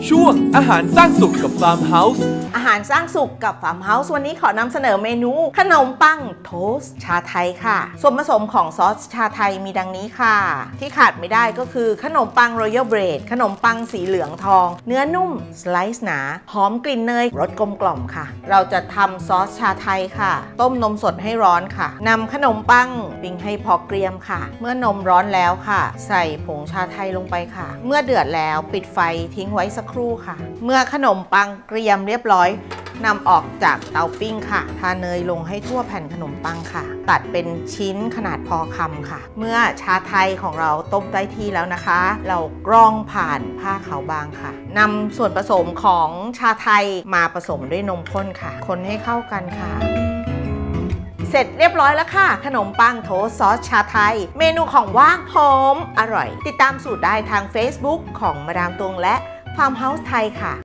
ช่วงอาหารสร้างสุขกับฟาร์มเฮาส์อาหารสร้างสุขกับฟาร์มเฮาส์วันนี้ขอนำเสนอเมนูขนมปังโทสต์ชาไทยค่ะส่วนผสมของซอสชาไทยมีดังนี้ค่ะที่ขาดไม่ได้ก็คือขนมปังรอยัลเบรดขนมปังสีเหลืองทองเนื้อนุ่มสไลซ์หนาหอมกลิ่นเนยรสกลมกล่อมค่ะเราจะทำซอสชาไทยค่ะต้มนมสดให้ร้อนค่ะนำขนมปังปิ้งให้พอเกรียมค่ะเมื่อนมร้อนแล้วค่ะใส่ผงชาไทยลงไปค่ะเมื่อเดือดแล้วปิดไฟทิ้งไว้สักครู่ค่ะเมื่อขนมปังเกรียมเรียบร้อยนำออกจากเตาปิ้งค่ะทาเนยลงให้ทั่วแผ่นขนมปังค่ะตัดเป็นชิ้นขนาดพอคำค่ะเมื่อชาไทยของเราต้มได้ที่แล้วนะคะเรากรองผ่านผ้าขาวบางค่ะนำส่วนผสมของชาไทยมาผสมด้วยนมข้นค่ะคนให้เข้ากันค่ะเสร็จเรียบร้อยแล้วค่ะขนมปังโทสต์ซอสชาไทยเมนูของว่างหอมอร่อยติดตามสูตรได้ทาง Facebook ของมาดามตวงและฟาร์มเฮาส์ไทยค่ะ